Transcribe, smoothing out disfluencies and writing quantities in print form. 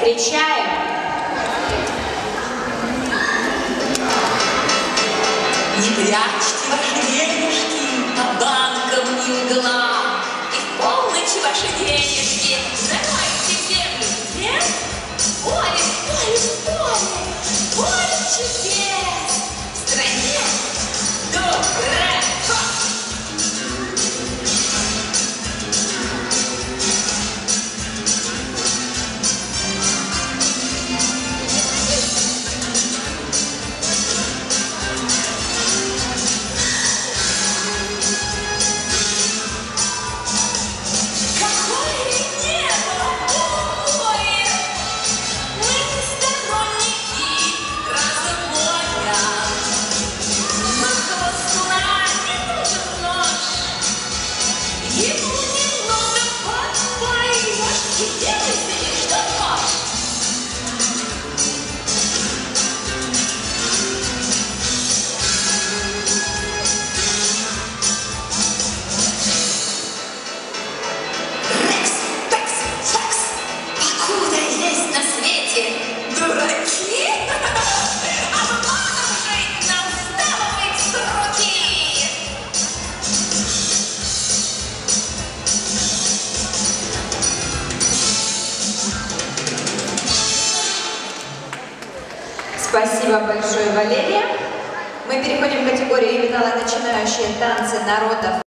Встречаем! Не прячьте ваши денежки по банкам и углам, и в полночь ваши денежки заройте в землю. Нет? Поле, поле, поле, поле чудес в стране добра. Спасибо большое, Валерия. Мы переходим к категории ювеналы, начинающие танцы народов.